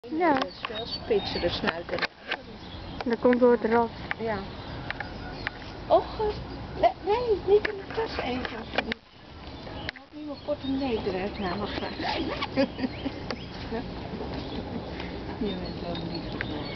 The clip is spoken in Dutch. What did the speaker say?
Ja. Het is veel spitser, de snuit. Dat komt door het rad. Ja. Och, nee, niet in de tas eten. Ik had nu mijn portemonnee eruit halen. Je bent wel lief geworden.